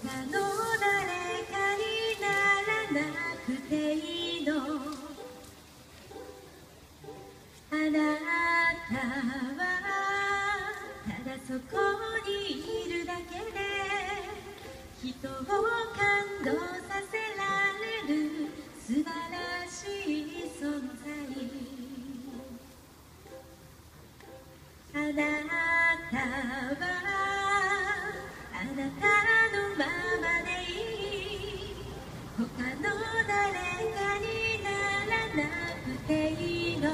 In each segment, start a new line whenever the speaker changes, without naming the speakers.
の誰かにならなくていいの。あなたはただそこにいるだけで人を感動させられる素晴らしい存在。あなたはあなたのままでいい。他の誰かにならなくていいの。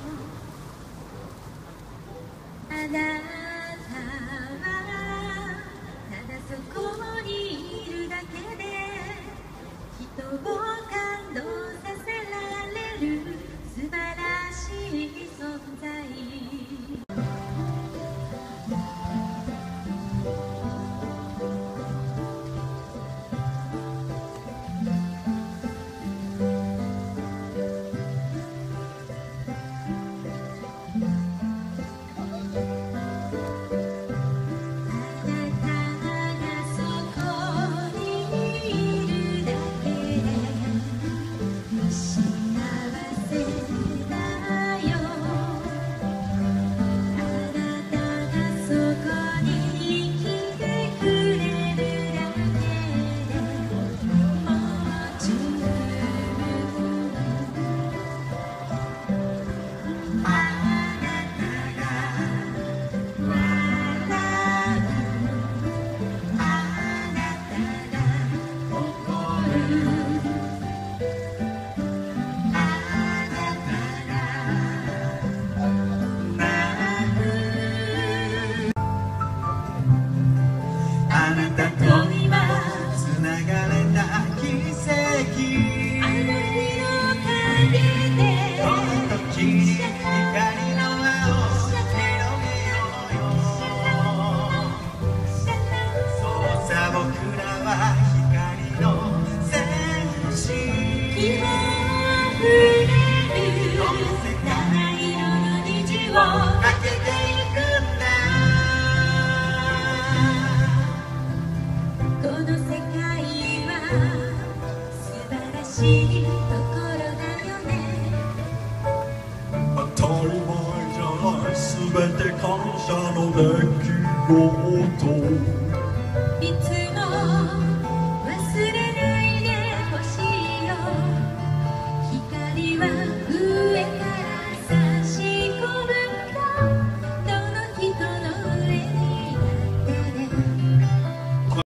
あなたはただそこにいるだけで人を感動させられる素晴らしい存在。
あなたと今つながれた奇跡。
あの日の影で
この時に光の輪を広げようよ。そうさ僕らは光の戦士。
希望あふれる七色の虹を
かけていくんだ。
この世界は素晴らしいところだよね。
当たり前じゃない全て感謝の出来事。
いつ